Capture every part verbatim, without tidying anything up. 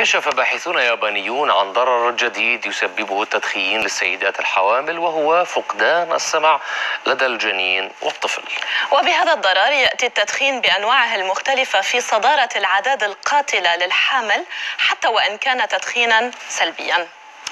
كشف باحثون يابانيون عن ضرر جديد يسببه التدخين للسيدات الحوامل، وهو فقدان السمع لدى الجنين والطفل. وبهذا الضرر يأتي التدخين بأنواعه المختلفة في صدارة الأعداد القاتلة للحامل، حتى وإن كان تدخينا سلبيا.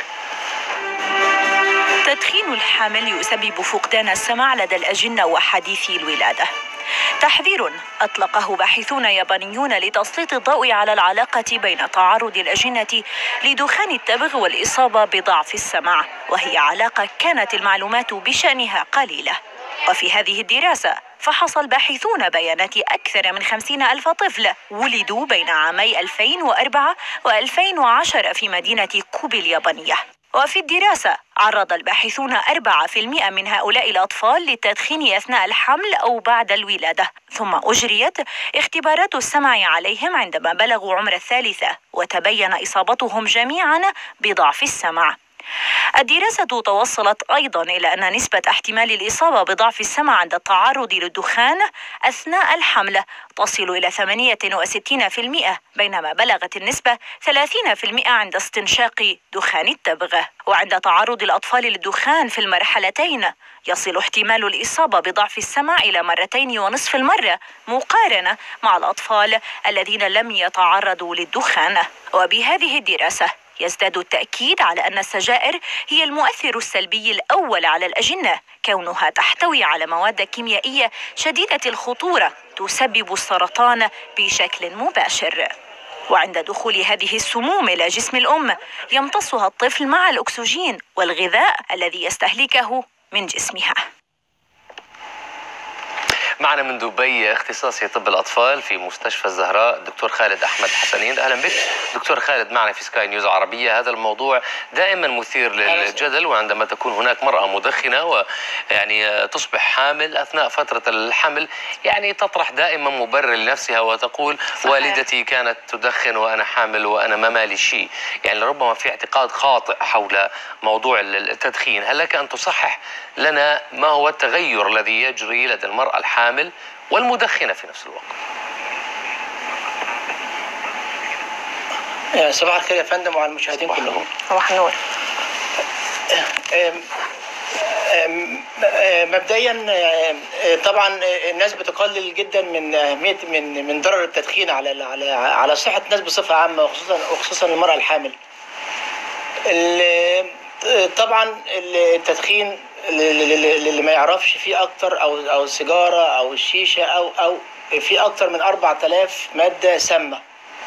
تدخين الحامل يسبب فقدان السمع لدى الأجنة وحديثي الولادة. تحذير أطلقه باحثون يابانيون لتسليط الضوء على العلاقة بين تعرض الأجنة لدخان التبغ والإصابة بضعف السمع، وهي علاقة كانت المعلومات بشأنها قليلة. وفي هذه الدراسة فحص الباحثون بيانات أكثر من خمسين ألف طفل ولدوا بين عامي ألفين وأربعة وألفين وعشرة في مدينة كوبي اليابانية. وفي الدراسة عرض الباحثون أربعة بالمئة من هؤلاء الأطفال للتدخين أثناء الحمل أو بعد الولادة، ثم أجريت اختبارات السمع عليهم عندما بلغوا عمر الثالثة، وتبين إصابتهم جميعا بضعف السمع. الدراسة توصلت أيضا إلى أن نسبة احتمال الإصابة بضعف السمع عند التعرض للدخان أثناء الحمل تصل إلى ثمانية وستين بالمئة، بينما بلغت النسبة ثلاثين بالمئة عند استنشاق دخان التبغ. وعند تعرض الأطفال للدخان في المرحلتين يصل احتمال الإصابة بضعف السمع إلى مرتين ونصف المرة، مقارنة مع الأطفال الذين لم يتعرضوا للدخان. وبهذه الدراسة يزداد التأكيد على أن السجائر هي المؤثر السلبي الأول على الأجنة، كونها تحتوي على مواد كيميائية شديدة الخطورة تسبب السرطان بشكل مباشر. وعند دخول هذه السموم إلى جسم الأم يمتصها الطفل مع الأكسجين والغذاء الذي يستهلكه من جسمها. معنا من دبي اختصاصي طب الأطفال في مستشفى الزهراء الدكتور خالد أحمد حسنين. أهلا بك دكتور خالد معنا في سكاي نيوز عربية. هذا الموضوع دائما مثير للجدل، وعندما تكون هناك مرأة مدخنة ويعني تصبح حامل أثناء فترة الحمل، يعني تطرح دائما مبرر لنفسها وتقول صحيح. والدتي كانت تدخن وأنا حامل وأنا ما مالي شيء. يعني ربما في اعتقاد خاطئ حول موضوع التدخين. هل لك أن تصحح لنا ما هو التغير الذي يجري لدى المرأة الحامل والمدخنة في نفس الوقت؟ صباح الخير يا فندم وعلى المشاهدين كلهم. صباح النور. مبدئيا طبعا الناس بتقلل جدا من اهميه من من ضرر التدخين على على على صحه الناس بصفه عامه، وخصوصا وخصوصا المراه الحامل. طبعا التدخين اللي ما يعرفش فيه اكتر او او السيجاره او الشيشه او او في اكتر من أربعة آلاف ماده سامه،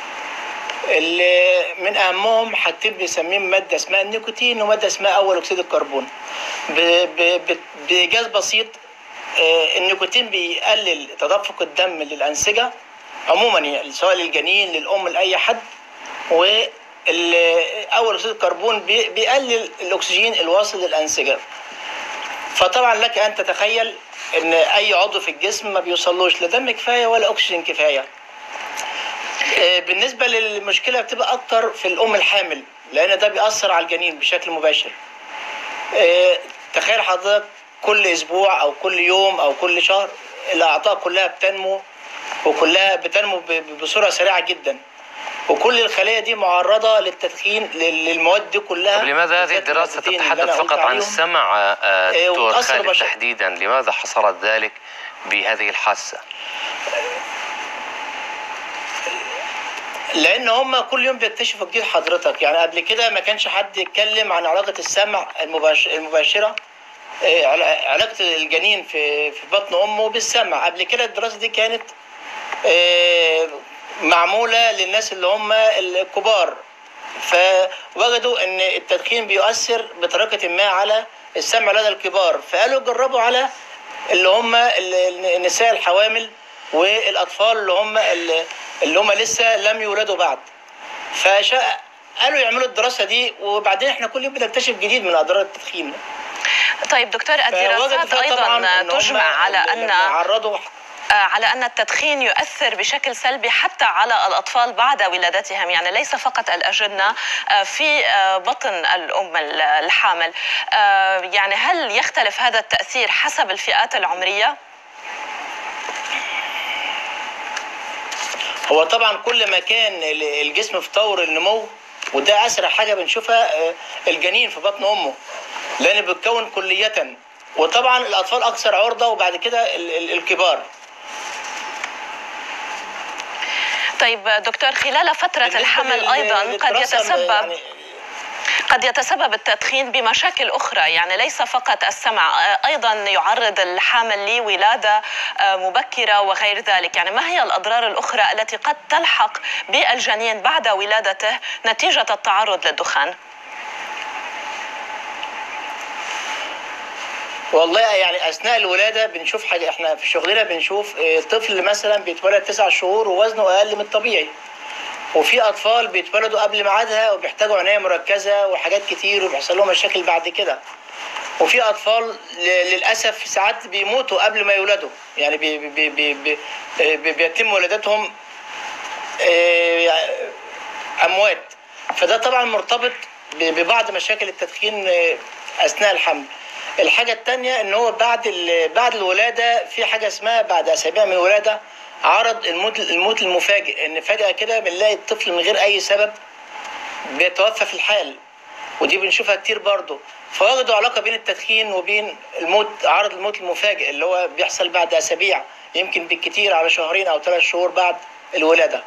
اللي من اهمهم حاجتين بنسميهم ماده اسمها النيكوتين وماده اسمها اول اكسيد الكربون. بايجاز بسيط النيكوتين بيقلل تدفق الدم للانسجه عموما، يعني سواء للجنين للام لاي حد، و اول اكسيد الكربون بيقلل الاكسجين الواصل للانسجه. فطبعا لك ان تتخيل ان اي عضو في الجسم ما بيوصلوش لا دم كفايه ولا اكسجين كفايه. بالنسبه للمشكله بتبقى اكتر في الام الحامل، لان ده بيأثر على الجنين بشكل مباشر. تخيل حضرتك كل اسبوع او كل يوم او كل شهر الاعضاء كلها بتنمو، وكلها بتنمو بصوره سريعه جدا، وكل الخلايا دي معرضه للتدخين للمواد دي كلها. طب لماذا هذه الدراسه تتحدث فقط عن السمع دكتور خالد تحديدا؟ لماذا حصرت ذلك بهذه الحاسه؟ لان هم كل يوم بيكتشفوا جديد حضرتك. يعني قبل كده ما كانش حد يتكلم عن علاقه السمع المباشره، علاقه الجنين في في بطن امه بالسمع. قبل كده الدراسه دي كانت معمولة للناس اللي هم الكبار، فوجدوا ان التدخين بيؤثر بطريقة ما على السمع لدى الكبار، فقالوا جربوا على اللي هم النساء الحوامل والاطفال اللي هم اللي هم لسه لم يولدوا بعد. فقالوا يعملوا الدراسة دي، وبعدين احنا كل يوم بنكتشف جديد من اضرار التدخين. طيب دكتور، الدراسات ايضا تجمع على ان عرضوا على أن التدخين يؤثر بشكل سلبي حتى على الأطفال بعد ولادتهم، يعني ليس فقط الأجنة في بطن الأم الحامل. يعني هل يختلف هذا التأثير حسب الفئات العمرية؟ هو طبعا كل ما كان الجسم في طور النمو، وده اسرع حاجه بنشوفها الجنين في بطن امه لان بيتكون كليه، وطبعا الاطفال اكثر عرضه وبعد كده الكبار. طيب دكتور، خلال فتره الحمل ايضا قد يتسبب يعني قد يتسبب التدخين بمشاكل أخرى، يعني ليس فقط السمع، أيضا يعرض الحامل لولادة مبكرة وغير ذلك. يعني ما هي الأضرار الأخرى التي قد تلحق بالجنين بعد ولادته نتيجة التعرض للدخان؟ والله يعني اثناء الولاده بنشوف حاجه، احنا في شغلنا بنشوف طفل مثلا بيتولد تسع شهور ووزنه اقل من الطبيعي، وفي اطفال بيتولدوا قبل ميعادها وبيحتاجوا عنايه مركزه وحاجات كتير وبيحصل لهم مشاكل بعد كده، وفي اطفال للاسف ساعات بيموتوا قبل ما يولدوا، يعني بي بي بي بي بي بيتم ولادتهم اموات. فده طبعا مرتبط ببعض مشاكل التدخين اثناء الحمل. الحاجه الثانيه ان هو بعد بعد الولاده في حاجه اسمها بعد اسابيع من الولاده عرض الموت الموت المفاجئ، ان فجأة كده بنلاقي الطفل من غير اي سبب بيتوفى في الحال، ودي بنشوفها كتير برضه. فوجدوا علاقة بين التدخين وبين الموت، عرض الموت المفاجئ اللي هو بيحصل بعد اسابيع، يمكن بالكتير على شهرين او ثلاث شهور بعد الولادة.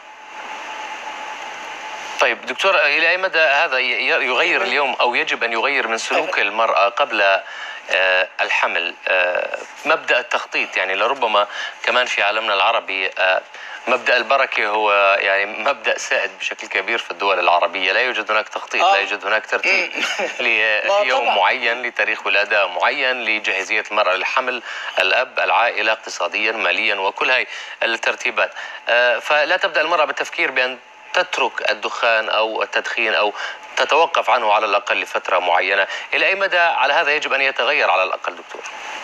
طيب دكتور، الى اي مدى هذا يغير اليوم او يجب ان يغير من سلوك المرأة قبل آه الحمل آه مبدأ التخطيط؟ يعني لربما كمان في عالمنا العربي آه مبدأ البركة هو يعني مبدأ سائد بشكل كبير في الدول العربية، لا يوجد هناك تخطيط، آه. لا يوجد هناك ترتيب ليوم معين، لتاريخ ولادة معين، لجاهزية المرأة للحمل، الأب، العائلة، اقتصاديا، ماليا، وكل هاي الترتيبات. آه فلا تبدأ المرأة بالتفكير بأن تترك الدخان أو التدخين أو تتوقف عنه على الأقل لفترة معينة. إلى أي مدى على هذا يجب أن يتغير على الأقل دكتور؟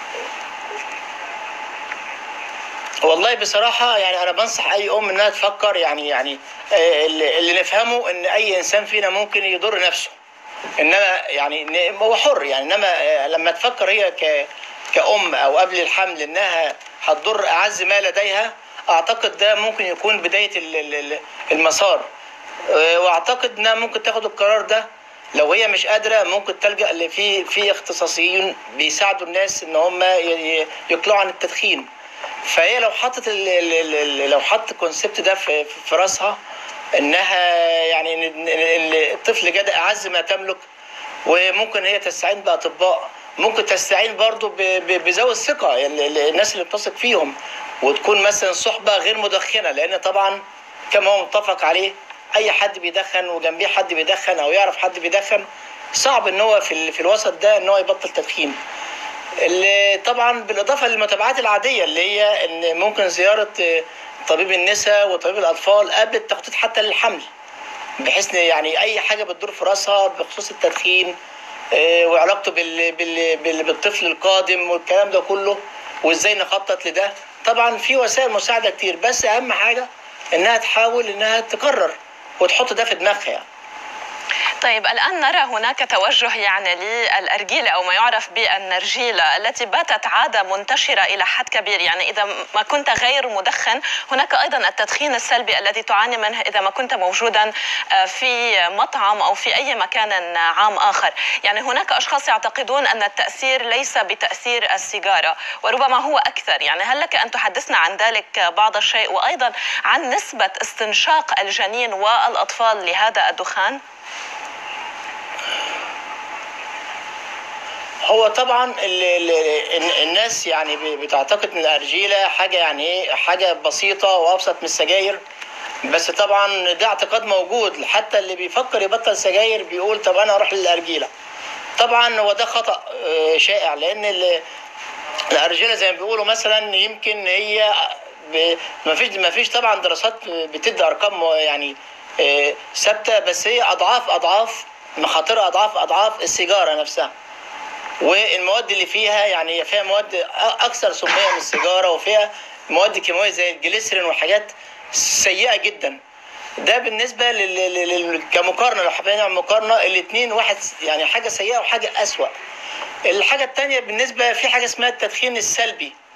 والله بصراحة يعني أنا بنصح أي أم إنها تفكر، يعني يعني اللي نفهمه إن أي إنسان فينا ممكن يضر نفسه، إنما يعني هو حر، يعني إنما لما تفكر هي ك كأم أو قبل الحمل إنها هتضر أعز ما لديها، أعتقد ده ممكن يكون بداية المسار، واعتقد انها ممكن تاخد القرار ده لو هي مش قادره، ممكن تلجا لفي في اختصاصيين بيساعدوا الناس ان هم يقلعوا عن التدخين. فهي لو حطت لو حط الكونسيبت ده في, في راسها انها يعني الطفل جدا اعز ما تملك، وممكن هي تستعين باطباء، ممكن تستعين برضو بذوي الثقه، يعني الناس اللي بتثق فيهم، وتكون مثلا صحبه غير مدخنه، لان طبعا كما هو متفق عليه اي حد بيدخن وجنبيه حد بيدخن او يعرف حد بيدخن صعب ان هو في في الوسط ده ان هو يبطل تدخين. اللي طبعا بالاضافه للمتابعات العاديه اللي هي ان ممكن زياره طبيب النساء وطبيب الاطفال قبل التخطيط حتى للحمل، بحيث يعني اي حاجه بتدور في راسها بخصوص التدخين وعلاقته بال بال بالطفل القادم والكلام ده كله وازاي نخطط لده. طبعا في وسائل مساعده كتير، بس اهم حاجه انها تحاول انها تقرر وتحط ده في دماغها يعني. طيب الآن نرى هناك توجه يعني للأرجيلة أو ما يعرف بالنرجيلة التي باتت عادة منتشرة إلى حد كبير، يعني إذا ما كنت غير مدخن هناك أيضا التدخين السلبي الذي تعاني منه إذا ما كنت موجودا في مطعم أو في أي مكان عام آخر. يعني هناك أشخاص يعتقدون أن التأثير ليس بتأثير السيجارة وربما هو أكثر، يعني هل لك أن تحدثنا عن ذلك بعض الشيء، وأيضا عن نسبة استنشاق الجنين والأطفال لهذا الدخان؟ هو طبعا ال ال الناس يعني بتعتقد ان الارجيله حاجه يعني ايه حاجه بسيطه وابسط من السجاير، بس طبعا ده اعتقاد موجود، حتى اللي بيفكر يبطل سجاير بيقول طب انا اروح للارجيله. طبعا هو ده خطا شائع، لان الارجيله زي ما بيقولوا مثلا يمكن هي ما فيش ما فيش طبعا دراسات بتدي ارقام يعني ثابته، بس هي اضعاف اضعاف مخاطرها اضعاف اضعاف السيجاره نفسها، والمواد اللي فيها يعني فيها مواد اكثر سميه من السيجاره، وفيها مواد كيماويه زي الجليسرين وحاجات سيئه جدا. ده بالنسبه لل كمقارنه، لو حابين نعمل مقارنه الاثنين واحد يعني حاجه سيئه وحاجه اسوأ. الحاجه الثانيه بالنسبه في حاجه اسمها التدخين السلبي،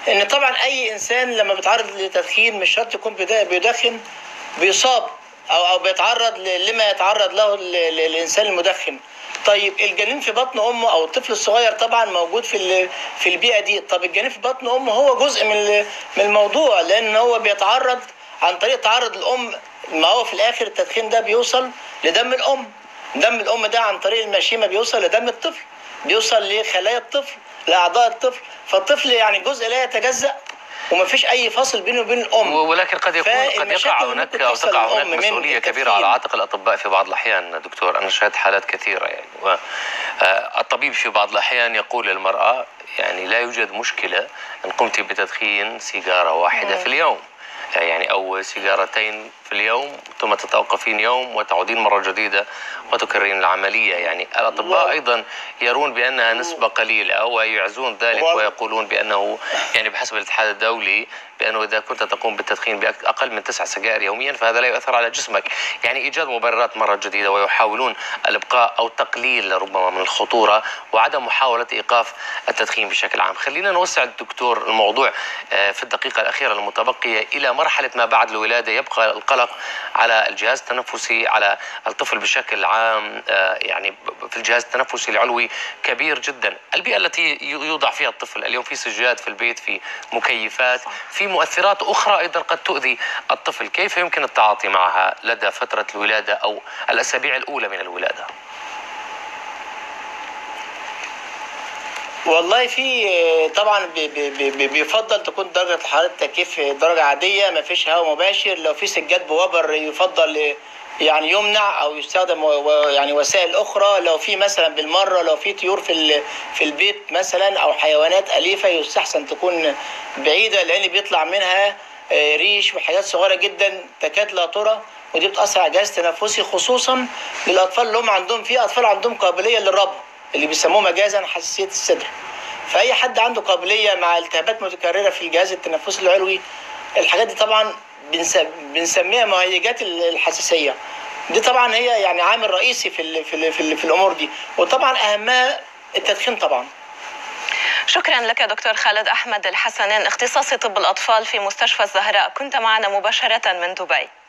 ان طبعا اي انسان لما بيتعرض لتدخين مش شرط يكون بيدخن بيصاب او او بيتعرض لما يتعرض له الانسان المدخن. طيب الجنين في بطن امه او الطفل الصغير طبعا موجود في في البيئه دي. طب الجنين في بطن امه هو جزء من من الموضوع، لان هو بيتعرض عن طريق تعرض الام. ما هو في الاخر التدخين ده بيوصل لدم الام، دم الام ده عن طريق المشيمه بيوصل لدم الطفل، بيوصل لخلايا الطفل، لاعضاء الطفل. فالطفل يعني جزء لا يتجزأ وما فيش اي فاصل بينه وبين الام. ولكن قد يكون قد يقع هناك او تقع هناك مسؤوليه كبيره على عاتق الاطباء في بعض الاحيان. دكتور، انا شاهدت حالات كثيره يعني، والطبيب في بعض الاحيان يقول للمراه يعني لا يوجد مشكله ان قمت بتدخين سيجاره واحده في اليوم، يعني او سيجارتين في اليوم، ثم تتوقفين يوم وتعودين مرة جديدة وتكررين العملية. يعني الأطباء أيضا يرون بأنها نسبة قليلة ويعزون ذلك ويقولون بأنه يعني بحسب الاتحاد الدولي بأنه إذا كنت تقوم بالتدخين بأقل من تسع سجائر يوميا فهذا لا يؤثر على جسمك. يعني إيجاد مبررات مرة جديدة ويحاولون الإبقاء أو تقليل ربما من الخطورة وعدم محاولة إيقاف التدخين بشكل عام. خلينا نوسع الدكتور الموضوع في الدقيقة الأخيرة المتبقية إلى مرحلة ما بعد الولادة. يبقى القلق على الجهاز التنفسي، على الطفل بشكل عام، يعني في الجهاز التنفسي العلوي كبير جدا. البيئة التي يوضع فيها الطفل اليوم، في سجاد في البيت، في مكيفات، في مؤثرات أخرى أيضا قد تؤذي الطفل. كيف يمكن التعاطي معها لدى فترة الولادة أو الأسابيع الأولى من الولادة؟ والله في طبعا بيفضل تكون درجة حرارة التكييف درجة عادية، ما فيش هواء مباشر. لو في سجاد بوبر يفضل يعني يمنع او يستخدم يعني وسائل اخرى. لو في مثلا بالمره لو في طيور في في البيت مثلا او حيوانات اليفه يستحسن تكون بعيده، لان بيطلع منها ريش وحاجات صغيره جدا تكاد لا ترى، ودي بتاثر على الجهاز التنفسي خصوصا للاطفال اللي هم عندهم في اطفال عندهم قابليه للربو اللي بيسموه مجازا حساسيه الصدر. فاي حد عنده قابليه مع التهابات متكرره في الجهاز التنفسي العلوي، الحاجات دي طبعا بنسميها مهيجات الحساسيه. دي طبعا هي يعني عامل رئيسي في ال في ال في, ال في الامور دي، وطبعا اهمها التدخين طبعا. شكرا لك دكتور خالد أحمد الحسنين، اختصاصي طب الأطفال في مستشفى الزهراء، كنت معنا مباشرة من دبي.